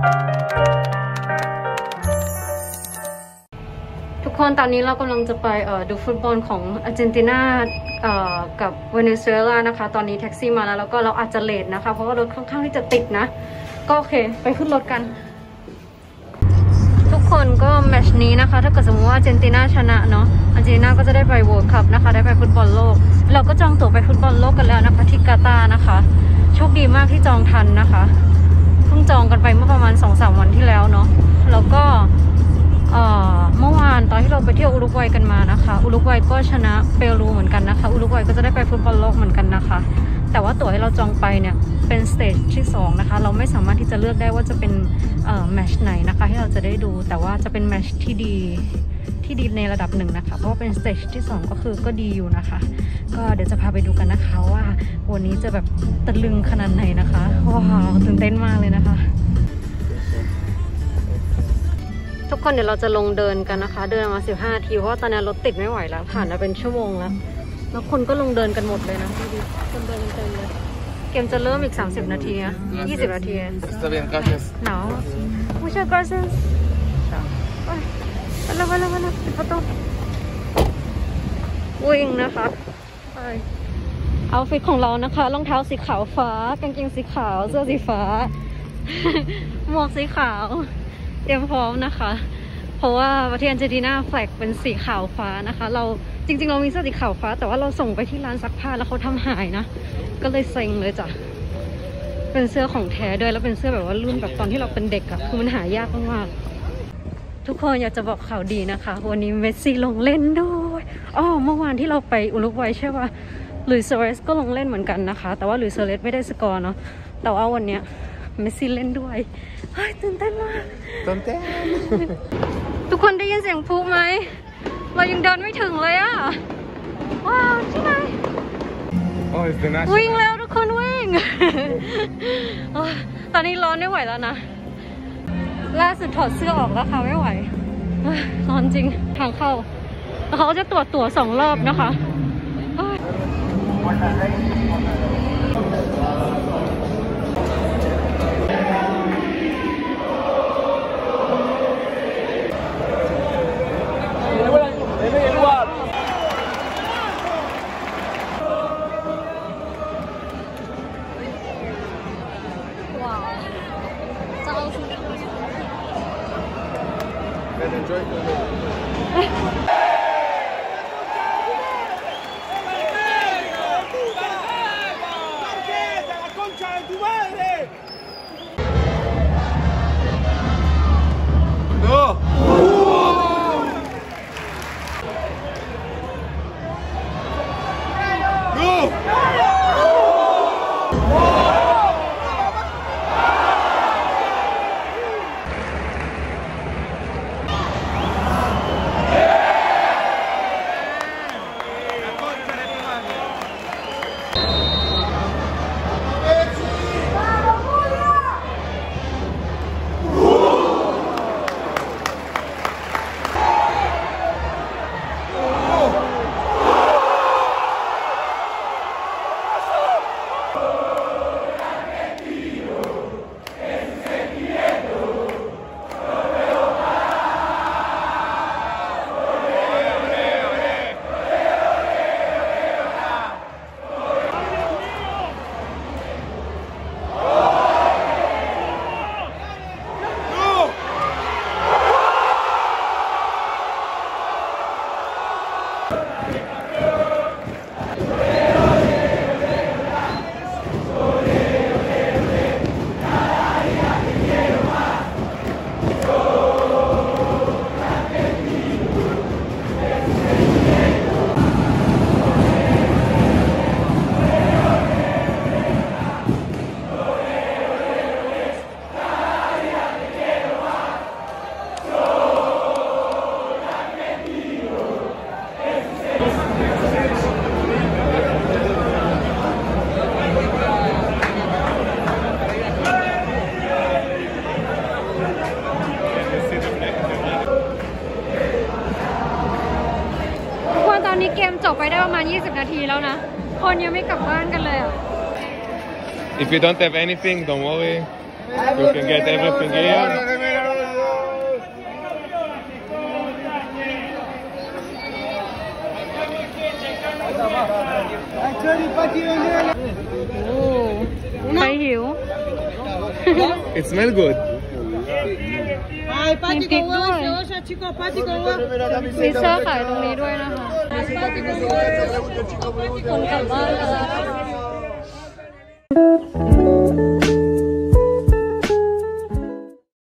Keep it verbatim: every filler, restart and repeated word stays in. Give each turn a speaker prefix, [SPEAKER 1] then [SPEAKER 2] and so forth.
[SPEAKER 1] ทุกคนตอนนี้เรากำลังจะไปดูฟุตบอลของอาร์เจนตินากับเวเนซุเอลานะคะตอนนี้แท็กซี่มาแล้วแล้วก็เราอาจจะเลทนะคะเพราะว่ารถค่อนข้างที่จะติดนะก็โอเคไปขึ้นรถกันทุกคนก็แมตช์นี้นะคะถ้าเกิดสมมติว่าอาร์เจนตินาชนะเนาะอาร์เจนตินาก็จะได้ไปเวิลด์คัพนะคะได้ไปฟุตบอลโลกเราก็จองตั๋วไปฟุตบอลโลกกันแล้วนะคะที่กาตาร์นะคะโชคดีมากที่จองทันนะคะเพิ่งจองกันไปเมื่อประมาณ สองสาม วันที่แล้วเนาะแล้วก็เมื่อวานตอนที่เราไปเที่ยวอุรุกวัยกันมานะคะอุรุกวัยก็ชนะเปรูเหมือนกันนะคะอุรุกวัยก็จะได้ไปฟุตบอลโลกเหมือนกันนะคะแต่ว่าตั๋วที่เราจองไปเนี่ยเป็นสเตจที่สองนะคะเราไม่สามารถที่จะเลือกได้ว่าจะเป็นแมตช์ไหนนะคะที่เราจะได้ดูแต่ว่าจะเป็นแมตช์ที่ดีที่ดีในระดับหนึ่งนะคะเพราะว่าเป็นสเตจที่สองก็คือก็ดีอยู่นะคะก็เดี๋ยวจะพาไปดูกันนะคะว่าวันนี้จะแบบตะลึงขนาดไหนนะคะว้าวตื่นเต้นมากเลยนะคะทุกคนเดี๋ยวเราจะลงเดินกันนะคะเดินมาสิบห้านาทีเพราะว่าตอนนี้รถติดไม่ไหวแล้วผ่านมาเป็นชั่วโมงแล้วแล้วคนก็ลงเดินกันหมดเลยนะดูดิคนเดินเต็มเลยเกมจะเริ่มอีกสามสิบนาทีนะยี่สิบนาทีหนาว muchas gracias ไปแล้วไปแล้วไปแล้วปิดประตูวิ่งนะคะไปเอาฟิตของเรานะคะรองเท้าสีขาวฟ้ากางเกงสีขาวเสื้อสีฟ้าหมวกสีขาวเตรียมพร้อมนะคะเพราะว่าประเทศอาร์เจนตินาแฟลกเป็นสีขาวฟ้านะคะเราจริงๆเรามีเสื้อสีขาวฟ้าแต่ว่าเราส่งไปที่ร้านซักผ้าแล้วเขาทำหายนะก็เลยเซ็งเลยจ้ะเป็นเสื้อของแท้ด้วยแล้วเป็นเสื้อแบบว่ารุ่นแบบตอนที่เราเป็นเด็กอะคือมันหายากมากๆทุกคนอยากจะบอกข่าวดีนะคะวันนี้เมสซี่ลงเล่นด้วยอ๋อเมื่อวานที่เราไปอุรุกวัยใช่ป่ะลุยส์ ซูอาเรซก็ลงเล่นเหมือนกันนะคะแต่ว่าลุยส์ ซูอาเรซไม่ได้สกอร์เนาะแต่ว่าวันเนี้ยเมสซี่เล่นด้วยเฮ้ยตื่นเต้นมาก
[SPEAKER 2] ตื่นเต้น
[SPEAKER 1] ทุกคนได้ยินเสียงพลุไหมเรายังเดินไม่ถึงเลยอะว้าวที่ไหนวิ่งแล้วทุกคนวิ่ง ตอนนี้ร้อนไม่ไหวแล้วนะล่าสุดถอดเสื้อออกแล้วค่ะไม่ไหวร้อนจริงทางเข้าเขาจะตรวจตั๋วสองรอบนะคะเกมจบไปได้ประมาณยี่สิบนาทีแล้วนะคนยังไม่กลับบ้านกันเลยอ่ะ
[SPEAKER 2] If you don't have anything don't worry You can get everything here.
[SPEAKER 1] Oh, ใครหิว
[SPEAKER 2] It smells good.
[SPEAKER 3] Ai, pati
[SPEAKER 1] Tem
[SPEAKER 3] ko
[SPEAKER 1] dois.
[SPEAKER 3] wa, sa chiko pati ko wa.
[SPEAKER 1] พิซซ่าขายตรงนี้ด้วยนะคะ
[SPEAKER 3] Pati ko wa.
[SPEAKER 1] คนกลับบ้านกันแล้วนะคะ